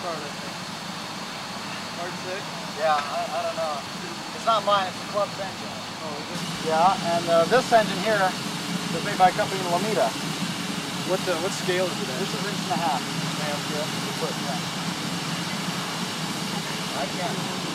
Hard to say? Yeah, I don't know. It's not mine, it's the club's engine. Oh, is it? Yeah, and this engine here was made by a company in Lomita. What scale is it at? This is 1.5 inches. Yeah. I can't.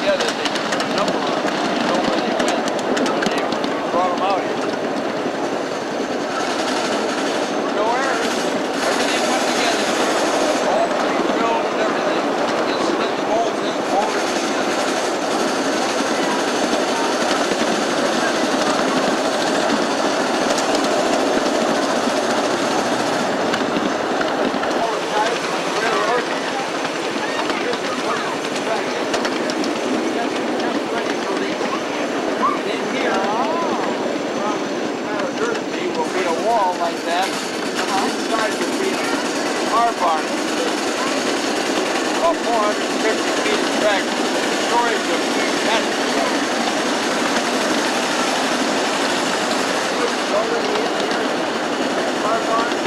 together, they can put a number on it, so you know where they went when they brought them out here. No errors. Everything went together. All pre-drilled and everything. Just slid the bolts in, bolted it together. All the ties from the railroad. Here's the front of the track. That's ready for release. And in here, around this pile of dirt will be a wall like that. Inside will be a car barn. About 450 feet of track. Storage of passengers. Already in here. Car barn.